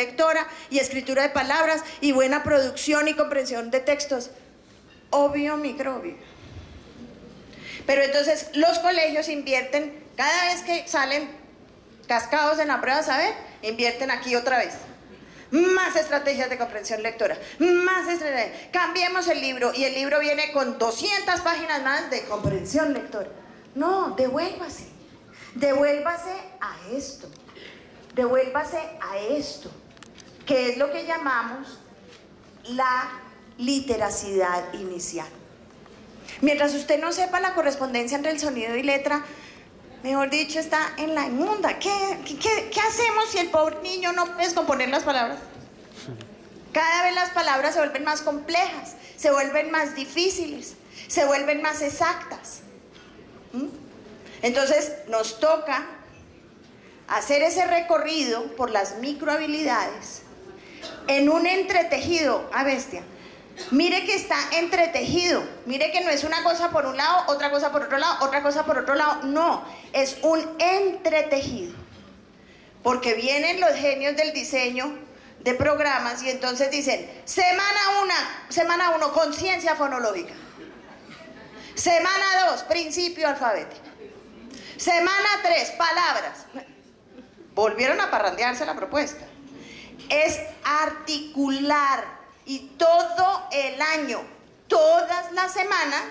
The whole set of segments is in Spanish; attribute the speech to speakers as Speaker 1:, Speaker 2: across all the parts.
Speaker 1: lectora y escritura de palabras y buena producción y comprensión de textos. Obvio, microbio. Pero entonces los colegios invierten, cada vez que salen cascados en la prueba, ¿saben? Invierten aquí otra vez. Más estrategias de comprensión lectora, más estrategias. Cambiemos el libro y el libro viene con 200 páginas más de comprensión lectora. No, devuélvase. Devuélvase a esto. Devuélvase a esto, que es lo que llamamos la literacidad inicial. Mientras usted no sepa la correspondencia entre el sonido y letra, mejor dicho, está en la inmunda. ¿Qué hacemos si el pobre niño no puede descomponer las palabras? Cada vez las palabras se vuelven más complejas, se vuelven más difíciles, se vuelven más exactas. Entonces nos toca hacer ese recorrido por las microhabilidades en un entretejido, bestia. Mire que está entretejido, mire que no es una cosa por un lado, otra cosa por otro lado, otra cosa por otro lado, no, es un entretejido. Porque vienen los genios del diseño de programas y entonces dicen, semana 1, conciencia fonológica. Semana 2, principio alfabético. Semana 3, palabras. Volvieron a parrandearse la propuesta. Es articular. Y todo el año, todas las semanas,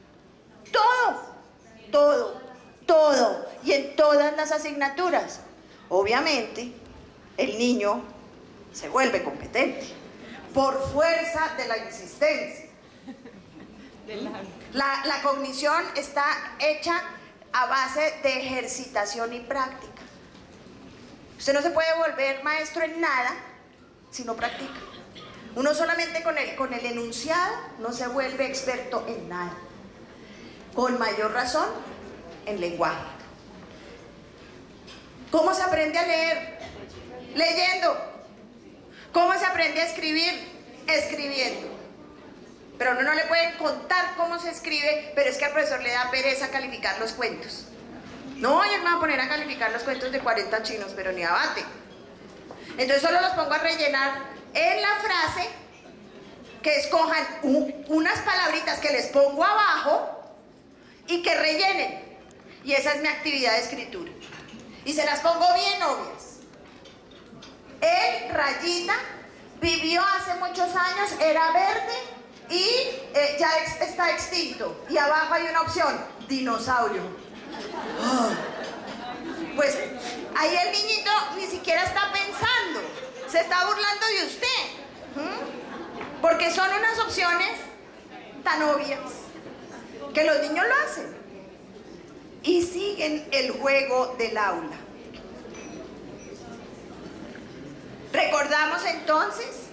Speaker 1: todo, y en todas las asignaturas. Obviamente, el niño se vuelve competente por fuerza de la insistencia. La cognición está hecha a base de ejercitación y práctica. Usted no se puede volver maestro en nada si no practica. Uno solamente con el enunciado no se vuelve experto en nada. Con mayor razón, en lenguaje. ¿Cómo se aprende a leer? Leyendo. ¿Cómo se aprende a escribir? Escribiendo. Pero uno no le puede contar cómo se escribe, pero es que al profesor le da pereza calificar los cuentos. No, yo me voy a poner a calificar los cuentos de 40 chinos, pero ni abate. Entonces solo los pongo a rellenar en la frase, que escojan unas palabritas que les pongo abajo y que rellenen. Y esa es mi actividad de escritura. Y se las pongo bien obvias. El rayita vivió hace muchos años, era verde y ya está extinto. Y abajo hay una opción, dinosaurio. Pues ahí el niñito ni siquiera está pensando. Se está burlando de usted, porque son unas opciones tan obvias que los niños lo hacen y siguen el juego del aula. Recordamos entonces